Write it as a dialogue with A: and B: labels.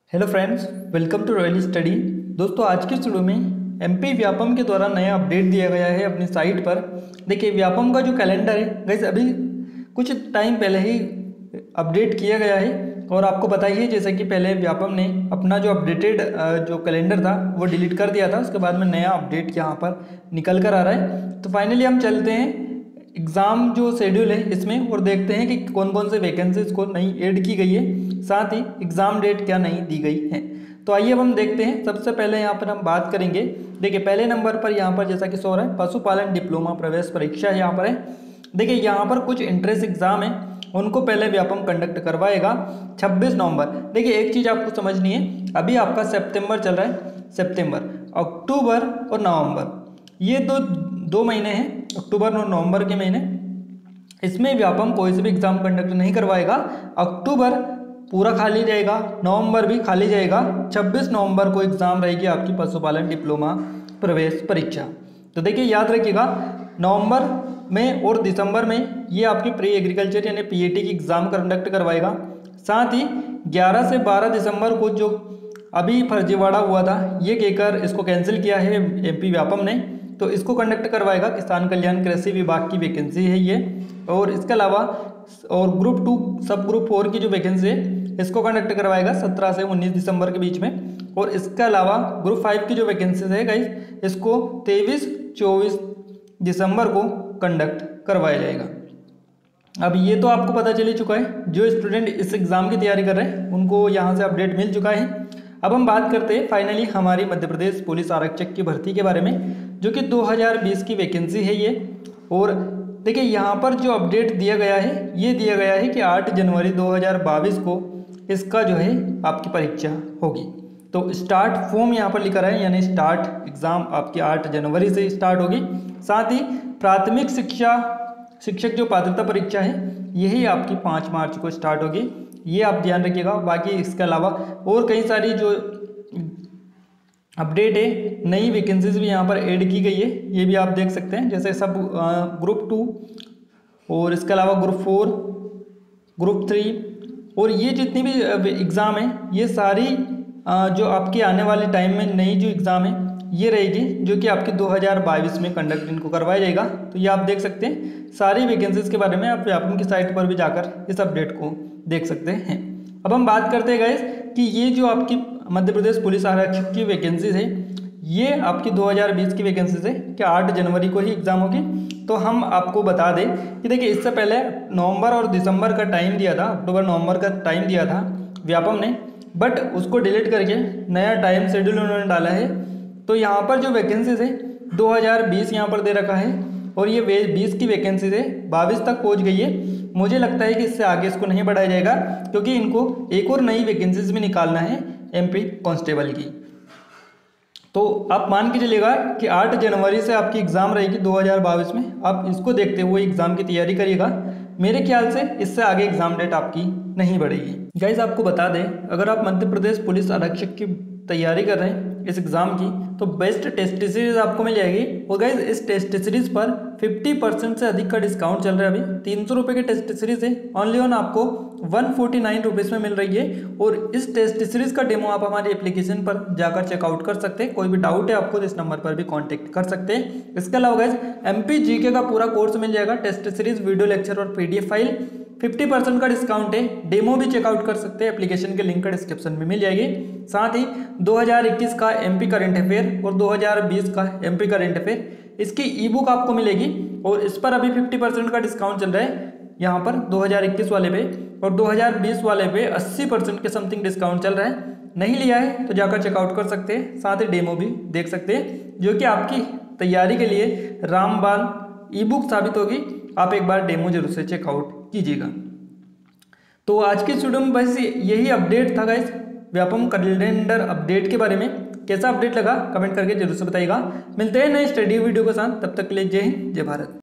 A: Hello friends, welcome to Royal Study. दोस्तों, आज के वीडियो में एमपी व्यापम के द्वारा नया अपडेट दिया गया है अपनी साइट पर। देखिए, व्यापम का जो कैलेंडर है गाइस अभी कुछ टाइम पहले ही अपडेट किया गया है। और आपको पता ही है जैसे कि पहले व्यापम ने अपना जो अपडेटेड जो कैलेंडर था वो डिलीट कर दिया था, उसके बाद में नया अपडेट यहाँ पर निकल कर आ रहा है। तो फाइनली हम चलते हैं एग्ज़ाम जो शेड्यूल है इसमें और देखते हैं कि कौन कौन से वैकेंसीज को नई ऐड की गई है, साथ ही एग्ज़ाम डेट क्या नई दी गई है। तो आइए अब हम देखते हैं। सबसे पहले यहाँ पर हम बात करेंगे। देखिए, पहले नंबर पर यहाँ पर जैसा कि सो रहा है पशुपालन डिप्लोमा प्रवेश परीक्षा यहाँ पर है। देखिए, यहाँ पर कुछ इंट्रेंस एग्ज़ाम है, उनको पहले व्यापम कंडक्ट करवाएगा 26 नवंबर। देखिए, एक चीज़ आपको समझनी है, अभी आपका सितंबर चल रहा है, सितंबर, अक्टूबर और नवंबर, ये दो महीने हैं, अक्टूबर और नवंबर के महीने। इसमें व्यापम कोई से भी एग्ज़ाम कंडक्ट नहीं करवाएगा। अक्टूबर पूरा खाली रहेगा, नवंबर भी खाली जाएगा। 26 नवंबर को एग्ज़ाम रहेगी आपकी पशुपालन डिप्लोमा प्रवेश परीक्षा। तो देखिए, याद रखिएगा, नवंबर में और दिसंबर में ये आपकी प्री एग्रीकल्चर यानी पीएटी की एग्ज़ाम कंडक्ट करवाएगा। साथ ही 11 से 12 दिसंबर को जो अभी फर्जीवाड़ा हुआ था, ये कहकर इसको कैंसिल किया है एमपी व्यापम ने, तो इसको कंडक्ट करवाएगा। किसान कल्याण कृषि विभाग की वैकेंसी है ये। और इसके अलावा और ग्रुप 2 सब ग्रुप 4 की जो वैकेंसी है इसको कंडक्ट करवाएगा 17 से 19 दिसंबर के बीच में। और इसके अलावा ग्रुप 5 की जो वैकेंसी है गाइस, इसको 23-24 दिसंबर को कंडक्ट करवाया जाएगा। अब ये तो आपको पता चल ही चुका है, जो स्टूडेंट इस एग्ज़ाम की तैयारी कर रहे हैं उनको यहाँ से अपडेट मिल चुका है। अब हम बात करते हैं फाइनली हमारी मध्य प्रदेश पुलिस आरक्षक की भर्ती के बारे में, जो कि 2020 की वैकेंसी है ये। और देखिए, यहाँ पर जो अपडेट दिया गया है, ये दिया गया है कि 8 जनवरी 2022 को इसका जो है आपकी परीक्षा होगी। तो स्टार्ट फॉर्म यहाँ पर लिखा है, यानी स्टार्ट एग्ज़ाम आपकी 8 जनवरी से स्टार्ट होगी। साथ ही प्राथमिक शिक्षक जो पात्रता परीक्षा है, यही आपकी 5 मार्च को स्टार्ट होगी, ये आप ध्यान रखिएगा। बाकी इसके अलावा और कई सारी जो अपडेट है, नई वैकेंसीज भी यहाँ पर ऐड की गई है, ये भी आप देख सकते हैं। जैसे सब ग्रुप 2 और इसके अलावा ग्रुप 4, ग्रुप 3 और ये जितनी भी एग्ज़ाम है, ये सारी जो आपके आने वाले टाइम में नई जो एग्ज़ाम है ये रहेगी, जो कि आपकी 2022 में कंडक्ट इनको करवाया जाएगा। तो ये आप देख सकते हैं, सारी वैकेंसीज के बारे में आप व्यापम की साइट पर भी जाकर इस अपडेट को देख सकते हैं। अब हम बात करते हैं गाइस कि ये जो आपकी मध्य प्रदेश पुलिस आरक्षक की वैकेंसीज है, ये आपकी 2020 की वैकेंसीज है कि 8 जनवरी को ही एग्ज़ाम होगी। तो हम आपको बता दें कि देखिए, इससे पहले नवंबर और दिसंबर का टाइम दिया था, अक्टूबर नवंबर का टाइम दिया था व्यापम ने, बट उसको डिलीट करके नया टाइम शेड्यूल उन्होंने डाला है। तो यहाँ पर जो वैकेंसीज है 2020 यहाँ पर दे रखा है, और ये 20 की वैकेंसीज है 22 तक पहुँच गई है। मुझे लगता है कि इससे आगे इसको नहीं बढ़ाया जाएगा, क्योंकि इनको एक और नई वैकेंसीज भी निकालना है एमपी कांस्टेबल की। तो आप मान के चलिएगा कि 8 जनवरी से आपकी एग्ज़ाम रहेगी 2022 में। आप इसको देखते हुए एग्ज़ाम की तैयारी करिएगा। मेरे ख्याल से इससे आगे एग्ज़ाम डेट आपकी नहीं बढ़ेगी। गाइस, आपको बता दें, अगर आप मध्य प्रदेश पुलिस आरक्षक की तैयारी कर रहे हैं इस एग्ज़ाम की, तो बेस्ट टेस्ट सीरीज़ आपको मिल जाएगी। और गाइस, इस टेस्ट सीरीज़ पर 50% से अधिक का डिस्काउंट चल रहा है। अभी 300 रुपये की टेस्ट सीरीज़ है, ऑनली ऑन आपको 149 रुपीज़ में मिल रही है। और इस टेस्ट सीरीज़ का डेमो आप हमारी एप्लीकेशन पर जाकर चेकआउट कर सकते हैं। कोई भी डाउट है आपको तो इस नंबर पर भी कॉन्टैक्ट कर सकते हैं। इसके अलावा गाइस, एमपी जीके का पूरा कोर्स मिल जाएगा, टेस्ट सीरीज़, वीडियो लेक्चर और PDF फाइल। 50% का डिस्काउंट है, डेमो भी चेकआउट कर सकते हैं, एप्लीकेशन के लिंक का डिस्क्रिप्शन में मिल जाएगी। साथ ही 2021 का एमपी करंट अफेयर और 2020 का एमपी करंट अफेयर, इसकी ई बुक आपको मिलेगी। और इस पर अभी 50% का डिस्काउंट चल रहा है यहाँ पर 2021 वाले पे, और 2020 वाले पे 80% के समथिंग डिस्काउंट चल रहा है। नहीं लिया है तो जाकर चेकआउट कर सकते हैं, साथ ही डेमो भी देख सकते हैं, जो कि आपकी तैयारी के लिए रामबाण ई बुक साबित होगी। आप एक बार डेमो जरूर से चेकआउट कीजिएगा। तो आज के वीडियो में बस यही अपडेट था गाइस, व्यापम कैलेंडर अपडेट के बारे में। कैसा अपडेट लगा कमेंट करके जरूर से बताइएगा। मिलते हैं नए स्टडी वीडियो के साथ, तब तक के लिए जय हिंद, जय भारत।